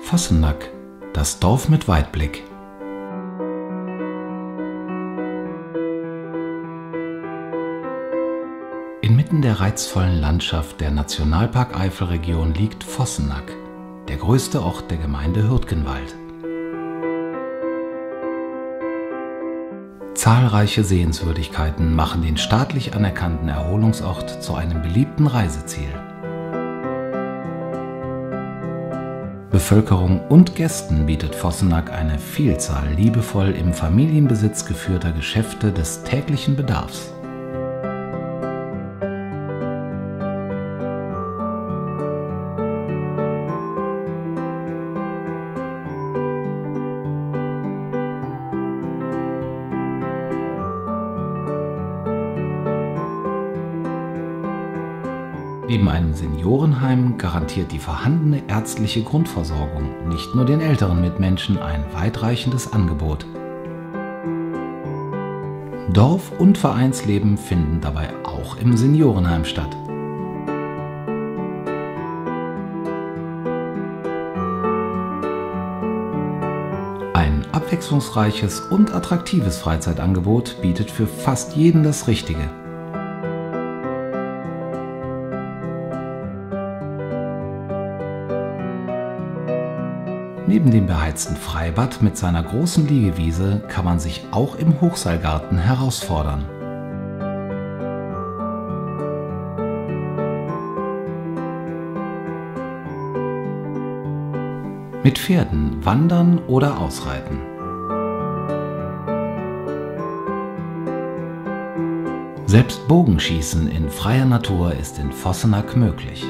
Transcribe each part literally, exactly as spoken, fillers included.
Vossenack, das Dorf mit Weitblick. Inmitten der reizvollen Landschaft der Nationalpark-Eifel-Region liegt Vossenack, der größte Ort der Gemeinde Hürtgenwald. Zahlreiche Sehenswürdigkeiten machen den staatlich anerkannten Erholungsort zu einem beliebten Reiseziel. Bevölkerung und Gästen bietet Vossenack eine Vielzahl liebevoll im Familienbesitz geführter Geschäfte des täglichen Bedarfs. Neben einem Seniorenheim garantiert die vorhandene ärztliche Grundversorgung nicht nur den älteren Mitmenschen ein weitreichendes Angebot. Dorf- und Vereinsleben finden dabei auch im Seniorenheim statt. Ein abwechslungsreiches und attraktives Freizeitangebot bietet für fast jeden das Richtige. Neben dem beheizten Freibad mit seiner großen Liegewiese kann man sich auch im Hochseilgarten herausfordern. Mit Pferden wandern oder ausreiten. Selbst Bogenschießen in freier Natur ist in Vossenack möglich.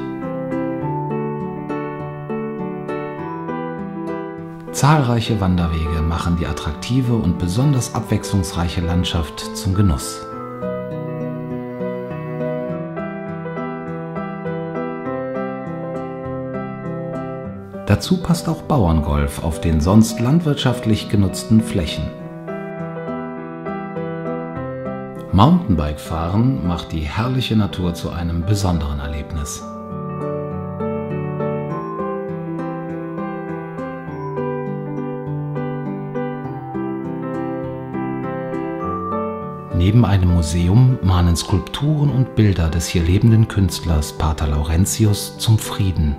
Zahlreiche Wanderwege machen die attraktive und besonders abwechslungsreiche Landschaft zum Genuss. Dazu passt auch Bauerngolf auf den sonst landwirtschaftlich genutzten Flächen. Mountainbike-Fahren macht die herrliche Natur zu einem besonderen Erlebnis. Neben einem Museum mahnen Skulpturen und Bilder des hier lebenden Künstlers Pater Laurentius zum Frieden.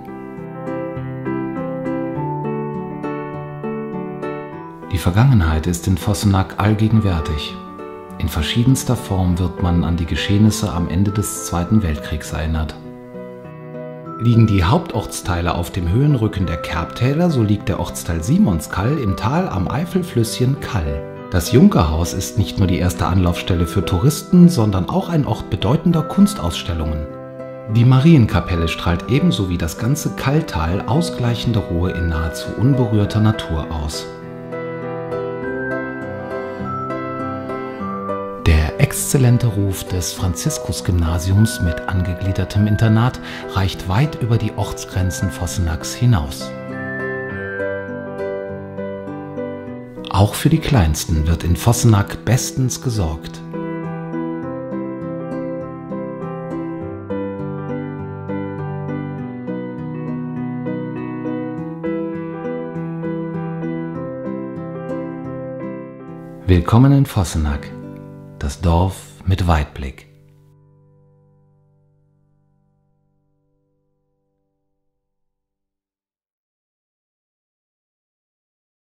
Die Vergangenheit ist in Vossenack allgegenwärtig. In verschiedenster Form wird man an die Geschehnisse am Ende des Zweiten Weltkriegs erinnert. Liegen die Hauptortsteile auf dem Höhenrücken der Kerbtäler, so liegt der Ortsteil Simonskall im Tal am Eifelflüsschen Kall. Das Junkerhaus ist nicht nur die erste Anlaufstelle für Touristen, sondern auch ein Ort bedeutender Kunstausstellungen. Die Marienkapelle strahlt ebenso wie das ganze Kalltal ausgleichende Ruhe in nahezu unberührter Natur aus. Der exzellente Ruf des Franziskus-Gymnasiums mit angegliedertem Internat reicht weit über die Ortsgrenzen Vossenacks hinaus. Auch für die Kleinsten wird in Vossenack bestens gesorgt. Willkommen in Vossenack, das Dorf mit Weitblick.